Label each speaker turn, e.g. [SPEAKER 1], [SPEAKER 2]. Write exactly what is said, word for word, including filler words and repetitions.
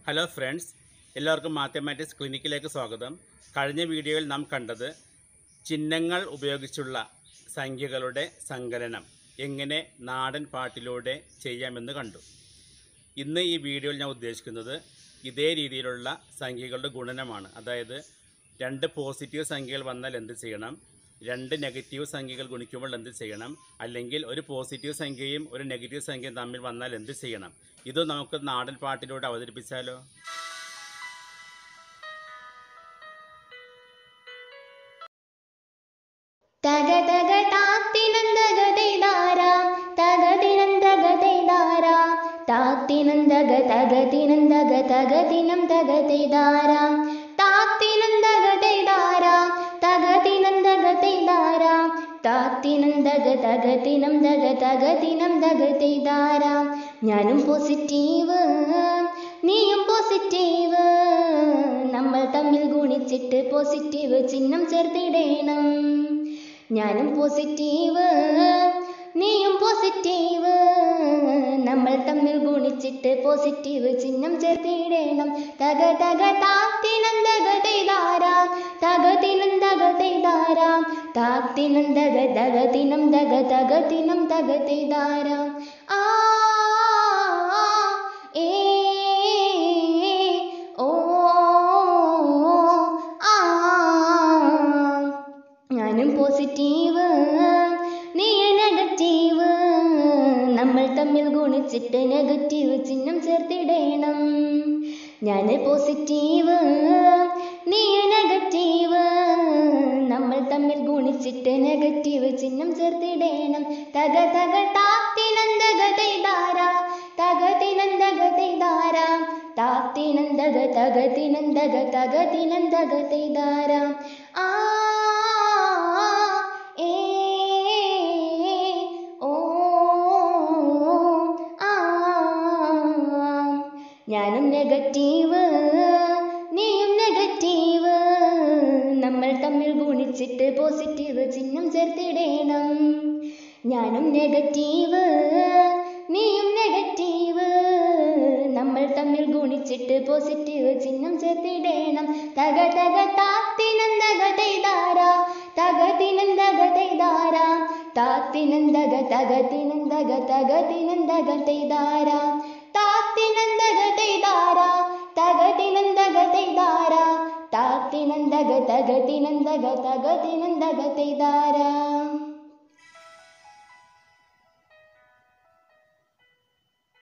[SPEAKER 1] Hello friends, എല്ലാവർക്കും mathematics ക്ലിനിക്കിലേക്ക് സ്വാഗതം. കഴിഞ്ഞ വീഡിയോയിൽ നാം കണ്ടത് ചിഹ്നങ്ങൾ ഉപയോഗിച്ചുള്ള സംഖ്യകളുടെ സങ്കലനം എങ്ങനെ നാടൻ പാട്ടിലൂടെ ചെയ്യാമെന്ന് കണ്ടു. ഇന്ന് ഈ വീഡിയോയിൽ ഞാൻ ഉദ്ദേശിക്കുന്നത് ഇതേ രീതിയിലുള്ള സംഖ്യകളുടെ ഗുണനമാണ്. അതായത് രണ്ട് പോസിറ്റീവ് സംഖ്യകൾ വന്നാൽ എന്ത് ചെയ്യണം, രണ്ട് നെഗറ്റീവ് സംഖ്യകൾ ഗുണിക്കുമ്പോൾ എന്ത് ചെയ്യണം, അല്ലെങ്കിൽ ഒരു പോസിറ്റീവ് സംഖ്യയും ഒരു നെഗറ്റീവ് സംഖ്യയും തമ്മിൽ വന്നാൽ എന്ത് ചെയ്യണം, ഇത് നമുക്ക് നാടൻ പാട്ടിലൂടെ അവതരിപ്പിച്ചാലോ?
[SPEAKER 2] തക തക താത്തിനന്തക തൈതാരാം തക തിനന്തക തൈതാരാം താത്തിനന്തക തക തിനന്തക തക തിനം തക തൈതാരാം താത്തിനന്തക തൈതാരാം തക തിനന്തക തൈതാരാം താത്തിനന്തക തക തിനം തക തക തിനം തക തൈതാരാം. ഞാനും പോസിറ്റീവ് നീയും പോസിറ്റീവ്, നമ്മൾ തമ്മിൽ ഗുണിച്ചിട്ട് പോസിറ്റീവ് ചിഹ്നം ചേർത്തിടേണം. ഞാനും പോസിറ്റീവ് നീയും പോസിറ്റീവ്, നമ്മൾ തമ്മിൽ ഗുണിച്ചിട്ട് പോസിറ്റീവ് ചിഹ്നം ചേർത്തിടേണം. തക തക താത്തിനന്തക തൈതാരാം തക തിനന്തക തൈതാരാം താത്തിനന്തക തക തിനം തക തക തിനം തക തൈതാരാം. ആ ഏ ഓ ആ ഞാനും പോസിറ്റീവ് നീ നെഗറ്റീവ്, നമ്മൾ തമ്മിൽ ഗുണിച്ചിട്ട് നെഗറ്റീവ് ചിഹ്നം ചേർത്തിടേണം. ഞാൻ പോസിറ്റീവ് നീ നെഗറ്റീവ്, നമ്മൾ തമ്മിൽ ഗുണിച്ചിട്ട് നെഗറ്റീവ് ചിഹ്നം ചേർത്തിടേണം. തക തക താത്തിനന്തക തൈതാരാ തക തിനന്തക തൈതാരാം താത്തിനന്തക തക തിനന്തക തക തിനന്തക തൈതാരാം. ആ ഏ ഓ ആ ഞാനും നെഗറ്റീവ് നീയും നെഗറ്റീവ്, നമ്മൾ തമ്മിൽ ഗുണിച്ചിട്ട് പോസിറ്റീവ് ചിഹ്നം ചേർത്തിടേണം. ഞാനും നെഗറ്റീവ് നീയും നെഗറ്റീവ്, നമ്മൾ തമ്മിൽ ഗുണിച്ചിട്ട് പോസിറ്റീവ് ചിഹ്നം ചേർത്തിടേണം. തക തക താത്തിനന്തക തൈതാരാ തക തിനന്തക തൈതാരാം താത്തിനന്തക തക തിനന്തക തക തിനന്തക തൈതാരാം താത്തിനന്തക തൈതാരാ തക തിനന്തക തൈതാരാ താത്തിനന്തക തക തിനന്തക തക തിനന്തക തൈതാരാ.